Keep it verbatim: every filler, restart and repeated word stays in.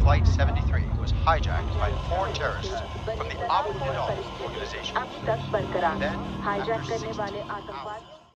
Flight seventy-three was hijacked by four terrorists from the Abu Dhabi organization. Then, after sixteen hours,